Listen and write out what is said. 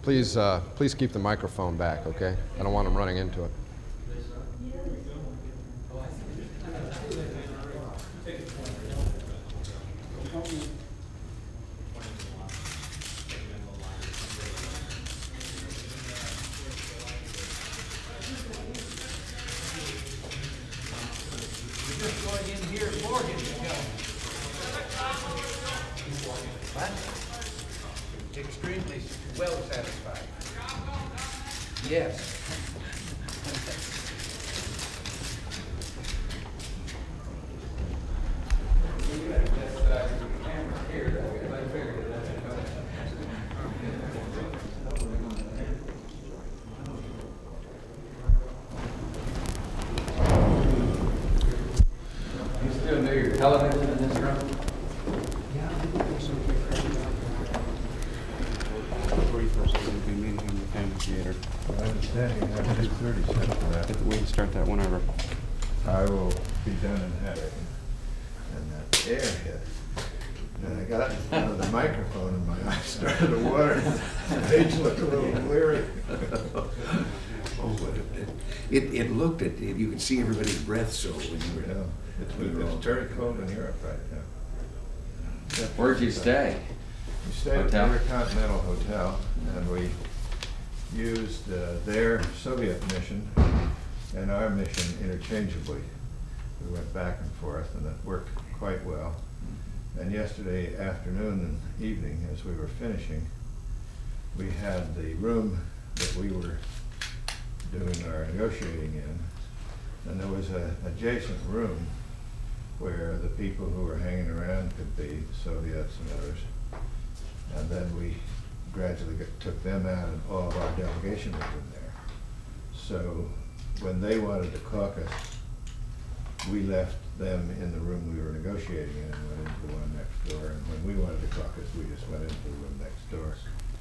Please, please keep the microphone back, okay? I don't want them running into it. Just going in here, Morgan, what? Extremely well satisfied. Yes. You still do your television in this room? Yeah, I think there's some We'll be meeting in the family theater. I understand you have 2:30 set for that. We can start that whenever. I will be done in that. And that air hit. And I got the microphone and my eyes started to water. The page looked a little bleary. It looked at, you could see everybody's breath so when you were, It's very cold in Europe right now. Where'd you stay? We stayed at the Hotel? Intercontinental Hotel, and we used their Soviet mission and our mission interchangeably. We went back and forth, and it worked quite well. And yesterday afternoon and evening, as we were finishing, we had the room that we were doing our negotiating in, and there was an adjacent room where the people who were hanging around could be, the Soviets and others. And then we gradually took them out, and all of our delegation was in there. So when they wanted to caucus, we left them in the room we were negotiating in and went into the one next door. And when we wanted to caucus, we just went into the room next door.